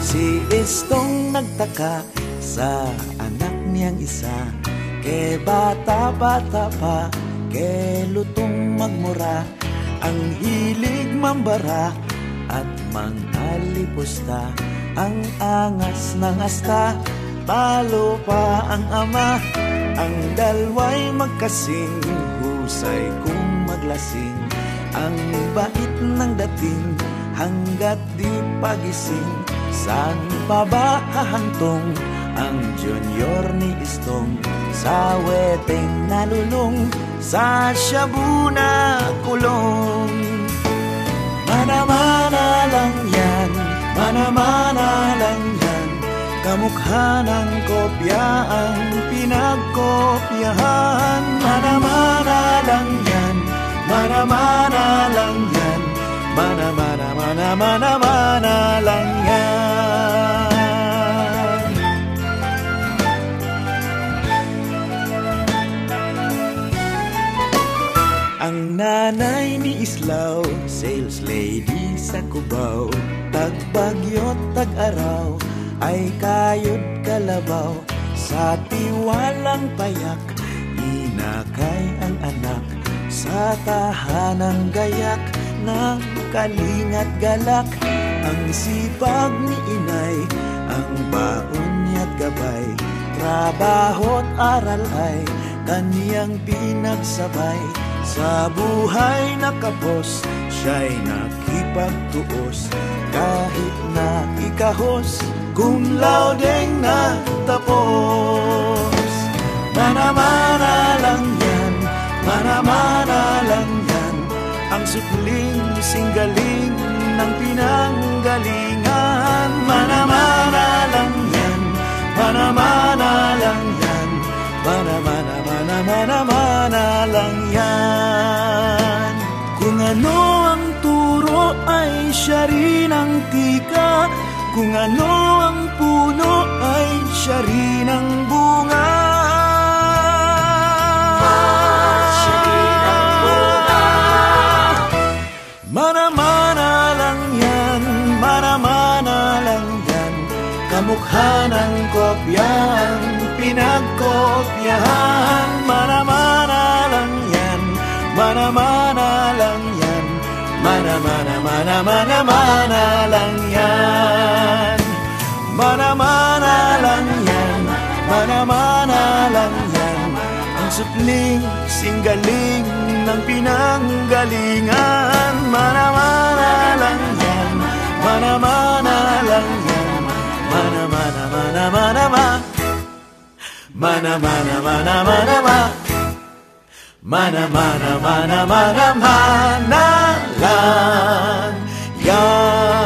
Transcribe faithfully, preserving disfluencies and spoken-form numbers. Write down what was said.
Si Istong nagtaka sa anak niyang isa, ke bata-bata pa, ke lutong magmura, ang hilig mambara at mangalipusta, ang angas ng asta, talo pa ang ama. Ang dalway magkasing, husay kung maglasing, ang bait ng dating hanggat di pagising. Saan pa ba hahantong ang junior ni Istong? Sa weteng nalulong, sa shabu na kulong. Mana-mana lang yan, mana-mana lang yan, kamukha ng kopya ang pinagkopyahan. Mana-mana lang yan, mana-mana lang yan, mana-mana, mana-mana, mana lang yan. Ang nanay ni Islaw, sales lady sa Cubao, tagbagyo't tag-araw, ay kayod kalabaw. Sa tiwalang payak, inakay ang anak, sa tahanang gayak ng kalingat galak. Ang sipag ni inay, ang baon niya't gabay, trabaho't aral ay kaniyang pinagsabay. Sa buhay nakapos, siya'y nakipagtuos, kahit na ikahos, cum laudeng natapos. Mana-mana lang yan, mana-mana lang yan, ang supling singgaling ng pinanggalingan. Mana-mana lang yan, mana-mana lang yan, mana-mana, mana-mana, mana lang yan. Kung ano ang turo ay siya rin ang tika, kung ano ang puno ay siya rin ang bunga. Siya rin ang bunga. Mana-mana lang yan, mana-mana lang yan, kamukha ng kopya ang pinagkopyahan. Mana-mana lang yan, mana-mana lang yan, mana-mana, mana-mana, mana lang yan. Mana-mana lang yan, mana-mana lang yan, ang supling singgaling ng pinanggalingan. Mana-mana lang yan, mana-mana lang yan, mana-mana, mana-mana, mana. Mana-mana, mana-mana, mana. Mana-mana, mana-mana, mana lang yan.